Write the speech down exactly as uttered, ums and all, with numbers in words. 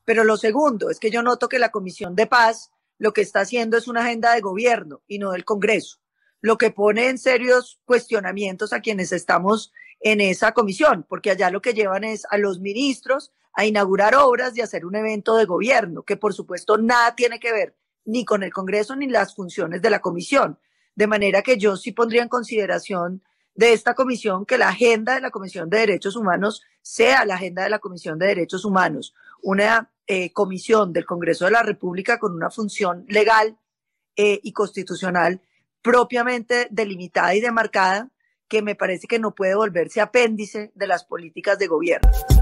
Pero lo segundo es que yo noto que la Comisión de Paz lo que está haciendo es una agenda de gobierno y no del Congreso, lo que pone en serios cuestionamientos a quienes estamos en esa comisión, porque allá lo que llevan es a los ministros a inaugurar obras y hacer un evento de gobierno, que por supuesto nada tiene que ver ni con el Congreso ni las funciones de la comisión. De manera que yo sí pondría en consideración de esta comisión que la agenda de la Comisión de Derechos Humanos sea la agenda de la Comisión de Derechos Humanos, una eh, comisión del Congreso de la República con una función legal eh, y constitucional propiamente delimitada y demarcada, que me parece que no puede volverse apéndice de las políticas de gobierno.